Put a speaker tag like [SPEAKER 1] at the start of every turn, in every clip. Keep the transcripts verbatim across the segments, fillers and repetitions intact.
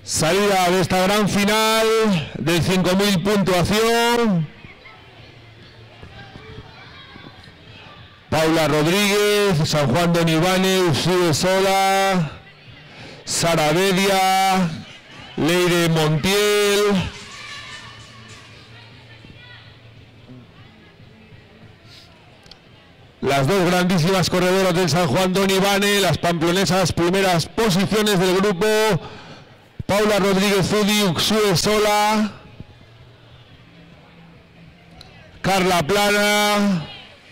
[SPEAKER 1] Salida de esta gran final del cinco mil puntuación. Paula Rodríguez, San Juan Don Ivane, Ursúe Sola, Sara Bedia, Leire Montiel. Las dos grandísimas corredoras del San Juan Don Ivane, las pamplonesas primeras posiciones del grupo. Paula Rodríguez Zudi, Ursúe Sola, Carla Plana,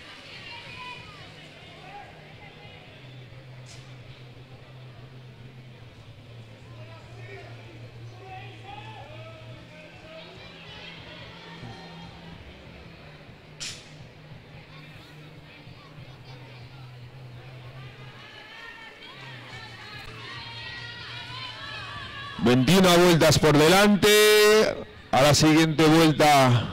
[SPEAKER 1] veintiuna vueltas por delante. A la siguiente vuelta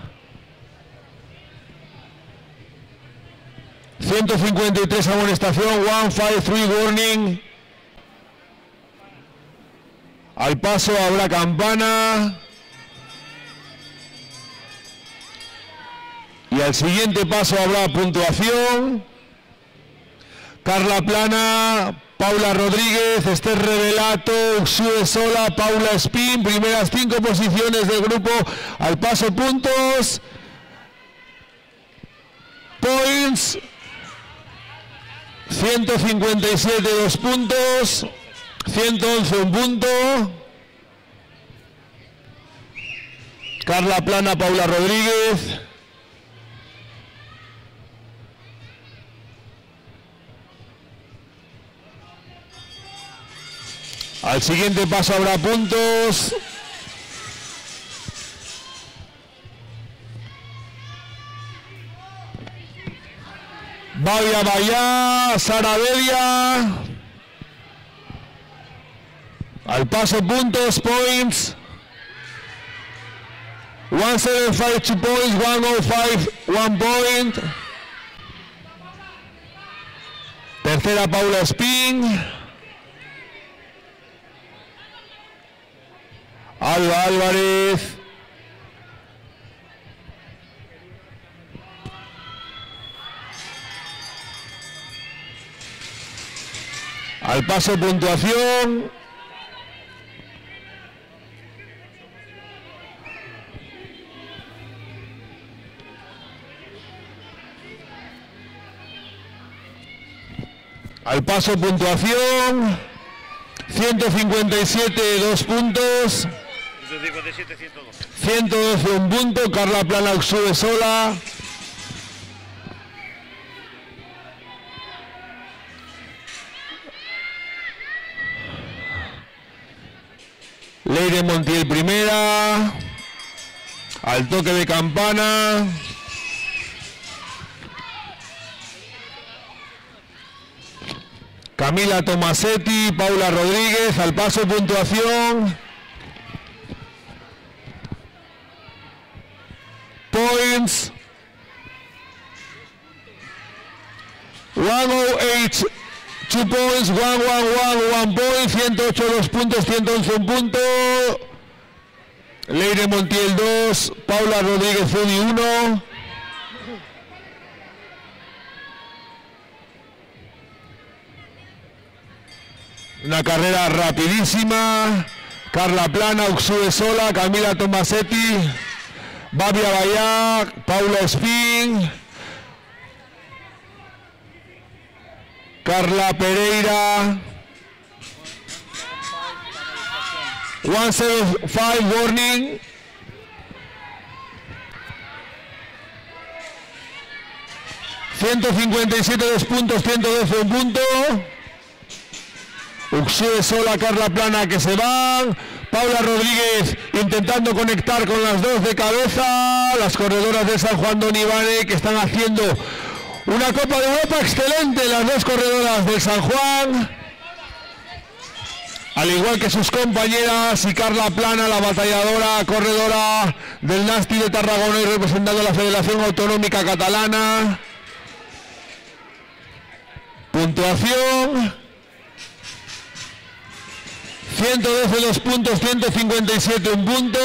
[SPEAKER 1] ciento cincuenta y tres amonestación, ciento cincuenta y tres warning. Al paso habrá campana. Y al siguiente paso habrá puntuación. Carla Plana, Paula Rodríguez, Esther Revelato, Ursúe Sola, Paula Espín, primeras cinco posiciones del grupo. Al paso puntos. Points. ciento cincuenta y siete, dos puntos. ciento once, un punto. Carla Plana, Paula Rodríguez. Al siguiente paso habrá puntos. Bavia Bayá, Sara Bedia. Al paso puntos, points. one seven five two points, one oh five, one point. Tercera Paula Espín. Alba Álvarez. Al paso puntuación. Al paso puntuación. ciento cincuenta y siete, dos puntos.
[SPEAKER 2] ciento cincuenta y siete, ciento doce.
[SPEAKER 1] ciento doce, un punto. Carla Plana, Ursúe Sola. Leire Montiel primera. Al toque de campana. Camila Tomasetti, Paula Rodríguez, al paso puntuación. Points. one oh eight, two points, one one one, one point, ciento ocho, dos puntos, ciento once, un punto. Leire Montiel dos, Paula Rodríguez Zudi uno. Una carrera rapidísima. Carla Plana, Ursúe Sola, Camila Tomasetti, Bavia Bayá, Paula Espín, Carla Pereira. one seven five warning. ciento cincuenta y siete, dos puntos, ciento doce, un punto. Ursúe Sola, Carla Plana que se van. Paula Rodríguez intentando conectar con las dos de cabeza. Las corredoras de San Juan Don Ivane que están haciendo una Copa de Europa excelente. Las dos corredoras del San Juan. Al igual que sus compañeras, y Carla Plana, la batalladora corredora del Nasti de Tarragona y representando a la Federación Autonómica Catalana. Puntuación ciento doce, dos puntos, ciento cincuenta y siete, un punto.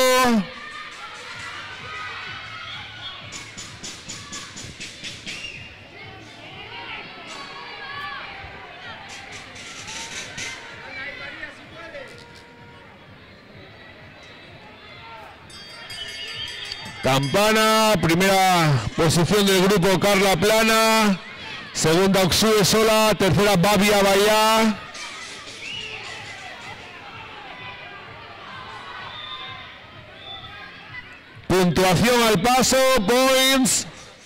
[SPEAKER 1] Campana, primera posición del grupo Carla Plana, segunda Oxue Sola, tercera Babia Bahía. Puntuación al paso, points.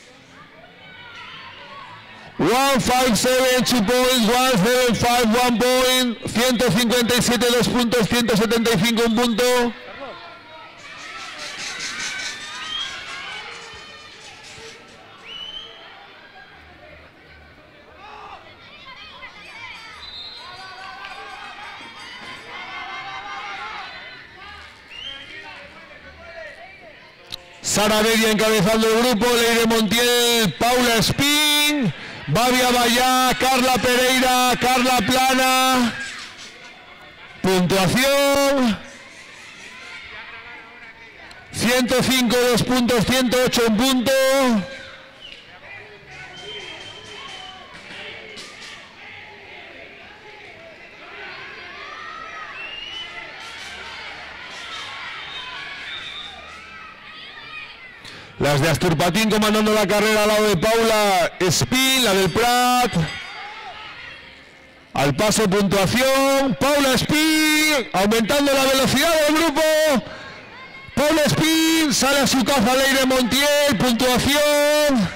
[SPEAKER 1] one five seven, two points, one seven five, one point, ciento cincuenta y siete, dos puntos, ciento setenta y cinco, un punto. Sara Bedia encabezando el grupo, Leire Montiel, Paula Spin, Babia Bayá, Carla Pereira, Carla Plana. Puntuación ciento cinco, dos puntos, ciento ocho, un punto. Las de Asturpatín comandando la carrera al lado de Paula Spin, la del Prat. Al paso puntuación, Paula Spin, aumentando la velocidad del grupo. Paula Spin, sale a su caza Leire Montiel, puntuación.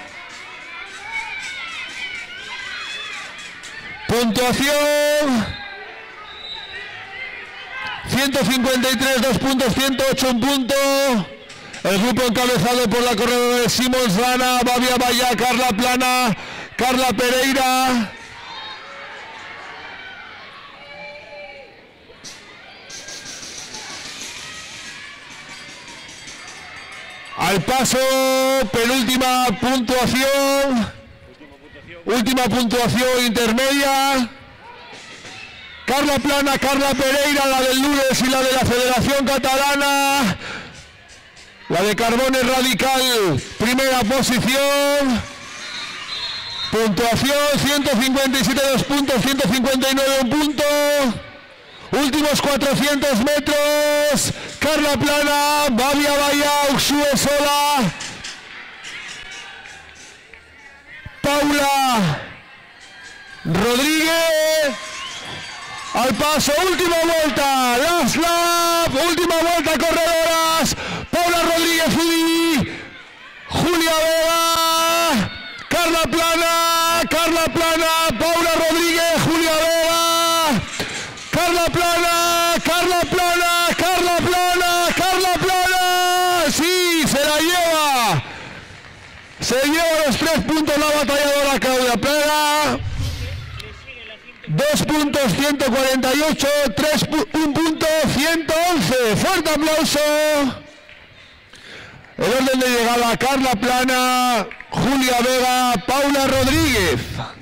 [SPEAKER 1] Puntuación. ciento cincuenta y tres, dos puntos, ciento ocho, un punto. El grupo encabezado por la corredora de Simons Rana, Babia Bayá, Carla Plana, Carla Pereira. Al paso, penúltima puntuación. Última puntuación intermedia. Carla Plana, Carla Pereira, la del lunes y la de la Federación Catalana. La de Carbones Radical, primera posición. Puntuación ciento cincuenta y siete, dos puntos, ciento cincuenta y nueve, un punto. Últimos cuatrocientos metros. Carla Plana, Babia Bayá, Oxue Sola. Paula Rodríguez. Al paso, última vuelta. Last lap, última vuelta, corredoras. Paula Rodríguez, Udi, Julia Vega, Carla Plana, Carla Plana, Paula Rodríguez, Julia Vega, Carla Plana, Carla Plana, Carla Plana, Carla Plana, sí, se la lleva, se lleva los tres puntos la batalladora Claudia Plana. Dos puntos, ciento cuarenta y ocho, tres, un punto, ciento once. Fuerte aplauso. El orden de llegada, Carla Plana, Julia Vega, Paula Rodríguez.